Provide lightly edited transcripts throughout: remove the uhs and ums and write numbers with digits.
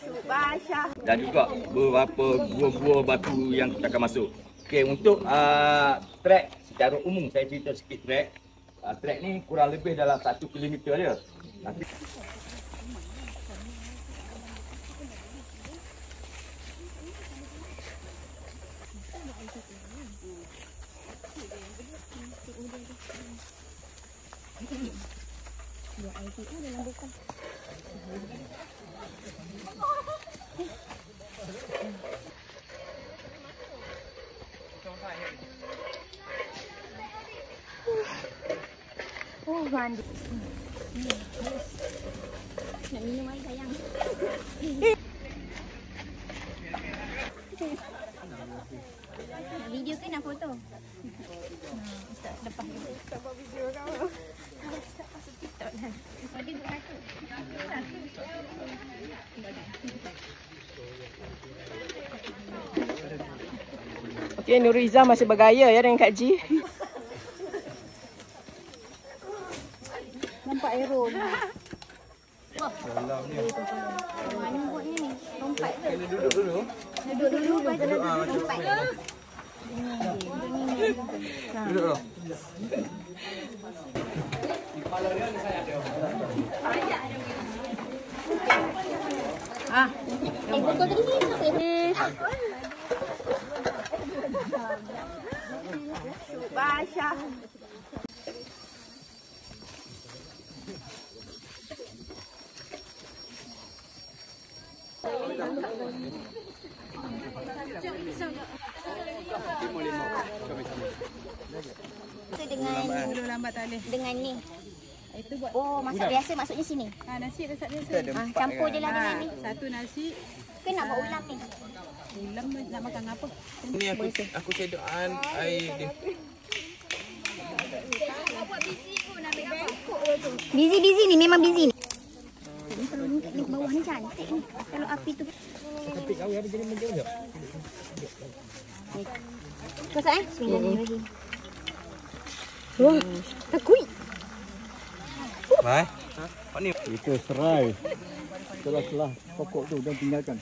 Dan juga beberapa gua-gua batu yang kita akan masuk. Okey, untuk trek secara umum saya cerita sikit trek. Trek ni kurang lebih dalam 1 kilometer dia. Nanti oh, mandi. Nak minum air sayang. Nak video ke nak foto? Tak lepas ni. Tak buat video kau. Tak masuk TikTok dah. Ada dua aku. Okey, Nuriza masih bergaya ya dengan Kak Ji. Nampak aero ni. Wah. Mana buatnya ni? Lompat ke? kena duduk dulu. Duduk dulu baru lompat. Duduk dulu. Botol tadi ni. Basha. Dengan ni. Itu buat. Oh, masak biasa maksudnya sini. Nasi masak biasa. Campur je lah dengan ni. Satu nasi. Ke nak buat ulam ni? Ulam nak makan apa? Ni aku sedokan air dia. Busy ni, memang busy ni. Ni kalau ni bawah ni cantik ni. Kalau api tu. Cantik kau ya jadi macam ni. Masak Bismillahirrahmanirrahim. Wah, takut. Mai. Apa ni? Itu serai. Setelah pokok tu dan tinggalkan.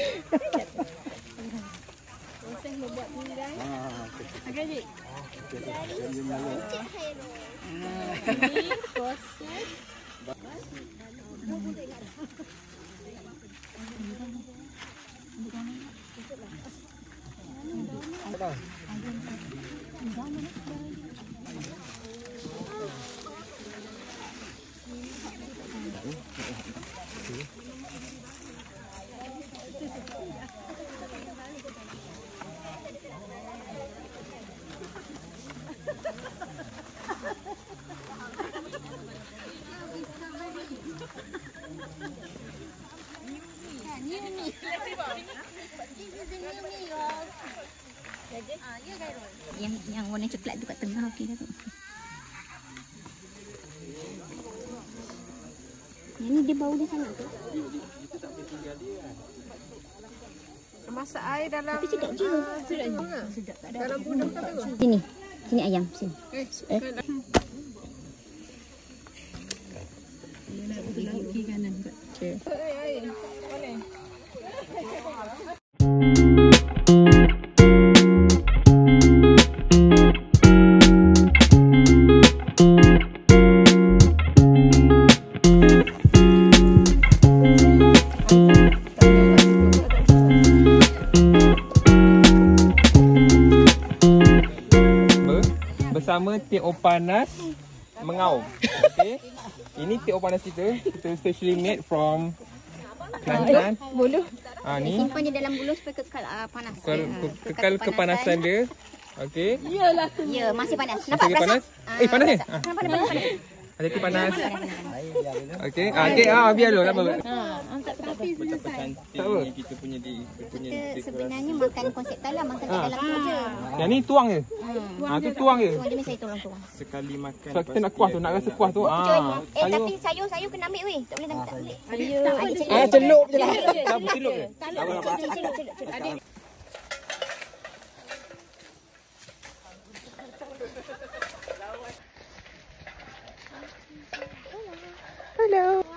Proses membuat pinggan. Okey, Cik. Ini proses. Yang warna coklat tu kat tengah okey dah tu. Yang ni dia bau dia sangat tu. Masak air dalam. Tapi sedap je. Sedap tak ada. Dalam gudang tak tahu. Sini. Sini ayam sini. Nak belah kiri kanan kat. Okey. Air. Boleh. Bersama Teh Panas Mengaum. Okey. Ini Teh Panas kita specially made from Kelantan. Buluh. Ni Simpan dia dalam buluh supaya kekal panas. kekal kepanasan dia. Okey. Iyalah tu. Ya, masih panas. Nampak Masih rasa? panas? Panas ni? Panas. Ada teh panas. Okey. Okey, biar dulu tak apa. Angkat tapi Cantiknya kita punya sebenarnya makan konsep talam makan kat dalam tu je. Yang ni tuang je. Tu tuang je. Tuang je ni saya tolong tuang. Sekali makan. Sebab kita nak kuah tu, nak rasa kuah tu. Tapi sayur kena ambil weh. Tak boleh tak boleh. Celup je lah. Celup je. Celup. Hello.